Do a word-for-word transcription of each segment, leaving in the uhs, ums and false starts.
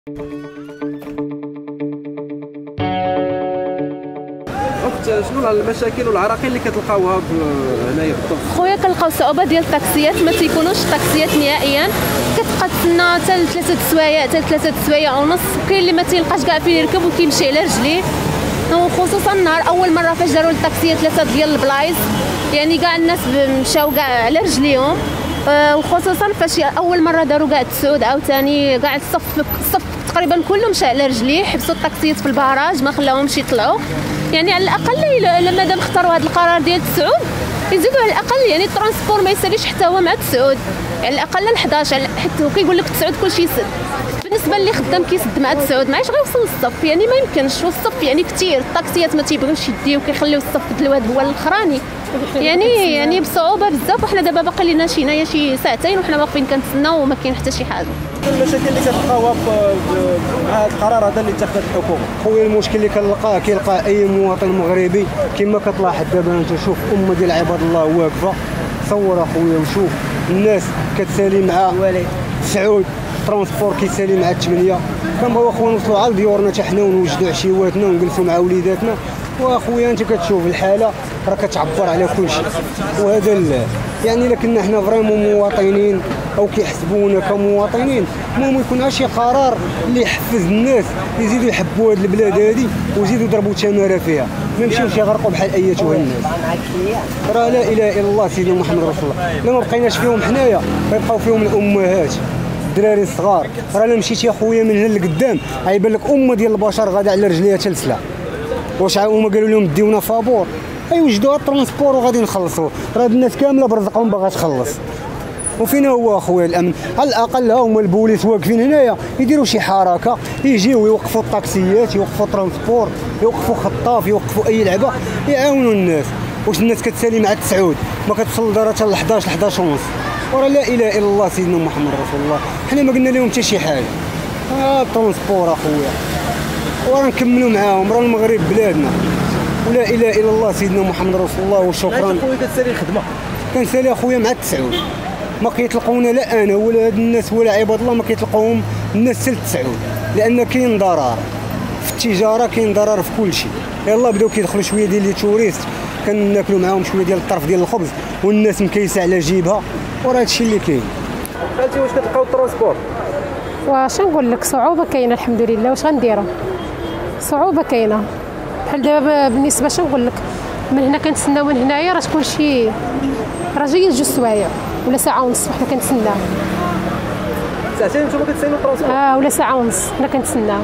شنو المشاكل والعراقيل اللي كتلقاوها هنايا بالضبط؟ خويا كنلقاو صعوبه ديال الطاكسيات، ما تيكونوش الطاكسيات نهائيا، كتبقى تسنى حتى ثلاثه سوايع حتى ثلاثه سوايع ونص، وكاين اللي ما تيلقاش كاع فين يركب وكيمشي على رجليه، وخصوصا النهار اول مره فاش داروا الطاكسيات ثلاثه ديال البلايص، يعني كاع الناس مشاو كاع على رجليهم، وخصوصا فاش اول مره داروا كاع التسعود عاوتاني كاع الصف الصف تقريبا كله مشى على رجليه، حبسوا الطاكسيات في الباراج ما خلاوهمش يطلعوا. يعني على الاقل لما دام اختاروا هذا القرار ديال التسعود يزيدوا على الاقل، يعني الترونسبور ما يساليش حتى هو مع التسعود، على الاقل ل حداش، حتى هو كيقول لك التسعود كلشي يسد. بالنسبه اللي خدام كيسد مع التسعود ما عادش غيوصل للصف، يعني ما يمكنش، والصف يعني كثير الطاكسيات ما تيبغيوش يديو كيخليو الصف الواد هو الاخراني، يعني يعني بصعوبه بزاف. وحنا دابا باقي لنا شي هنايا شي ساعتين وحنا واقفين كنتسناو وما كاين حتى شي حاجه. المشاكل اللي كتلقاوها مع هذا القرار هذا اللي اتخذت الحكومه؟ خويا المشكل اللي كنلقاه كيلقى اي مواطن مغربي كما كتلاحظ دابا انت، شوف امه ديال عباد الله واقفه، صور اخويا وشوف الناس كتسالي مع تسعود، ترونسبور كيسالي مع الثمانيه. كنبغيو اخويا نوصلوا على ديورنا حتى حنا ونوجدوا عشيواتنا ونجلسوا مع وليداتنا. واخويا انت كتشوف الحاله راه كتعبر على كل شيء، وهذا يعني لكن حنا فريمون مواطنين او كيحسبونا كمواطنين، المهم يكون شي قرار اللي يحفز الناس يزيدوا يحبوا هذه البلاد هذه ويزيدوا يضربوا تماره فيها، ما يمشيوش يغرقوا بحال ايتها الناس. راه لا اله الا الله سيدنا محمد رسول الله، الا ما بقيناش فيهم حنايا غيبقاو فيهم الامهات الدراري الصغار. راه الا مشيتي يا خويا من هنا لقدام غيبان لك امه ديال البشر غادا على رجليها تلسله. واش هما قالوا لهم ديونا فابور غيوجدوا الترونسبور وغادي نخلصوا، راه الناس كامله برزقهم باغا تخلص. وفين هو اخويا الامن؟ على الاقل ها هما البوليس واقفين هنايا يديروا شي حركه، يجيو يوقفوا الطاكسيات، يوقفوا الترونسبور، يوقفوا خطاف، يوقفوا اي لعبه يعاونوا الناس. واش الناس كتسالي مع التسعود ما كتوصل لدارها حتى ل حداش حداش ونص؟ وراه لا اله الا الله سيدنا محمد رسول الله، حنا ما قلنا لهم حتى شي حاجه. ها الترونسبور اخويا وراه نكملوا معاهم، راه المغرب بلادنا، ولا اله الا الله سيدنا محمد رسول الله. وشكرا. خويا كتسالي الخدمه؟ كنسالي اخويا مع التسعود، ما كيطلقونا لا انا ولا هاد الناس ولا عباد الله ما كيطلقوهم الناس حتى التسعود، لان كاين ضرر في التجاره، كاين ضرر في كل شيء. يلاه بداو كيدخلوا شويه ديال لي توريست كناكلوا معاهم شويه ديال الطرف ديال الخبز والناس مكيسه على جيبها، وراه هادشي اللي كاين. خالتي واش كتلقاو الترونسبور؟ واش نقول لك، صعوبه كاينه الحمد لله، واش غنديروا؟ صعوبه كاينه بحال دابا بالنسبه اش نقول لك، من هنا كنتسناو من هنايا راه تكون شي راه جايه جوج سوايع ولا ساعه ونص حنا كنتسناو. ساعتين نتوما كتسناو الترونسبور؟ اه ولا ساعه ونص حنا كنتسناو.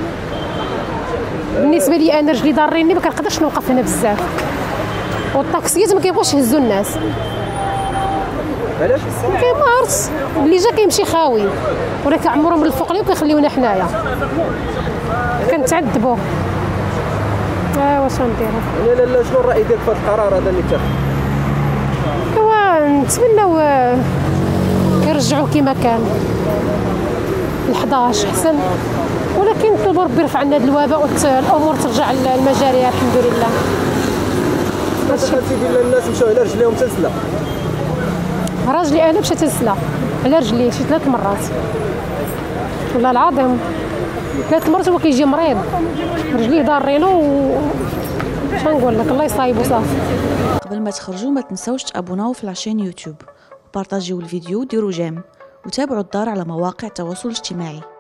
بالنسبه لي انا رجلي ضاريني ما كنقدرش نوقف هنا بزاف، والطاكسيات ما كيبغوش يهزوا الناس. علاش؟ ما كيمارس اللي جا كيمشي خاوي، ولا كيعمروا من الفوق لي وكيخليونا حنايا كنتعذبوا. اه واش غنديروا؟ لا لا شنو الراي ديالك في هذا القرار هذا اللي اتخذ؟ ايوا نتمناو يرجعوا كما كان ل حداش احسن، ولكن نطلبوا ربي يرفع عنا هذا الوباء والامور ترجع لمجاريها الحمد لله. دخلتي ديال الناس مشاو على رجليهم تلسله؟ راجلي انا مشات تلسله على رجلي شي ثلاث مرات والله العظيم، ثلاث مرات هو كيجي مريض رجليه ضارينو و شنقول لك الله يصايبو صافي. قبل ما تخرجوا ما تنساوش تابوناو في لاشين يوتيوب وبارطاجيو الفيديو وديروا جيم وتابعوا الدار على مواقع التواصل الاجتماعي.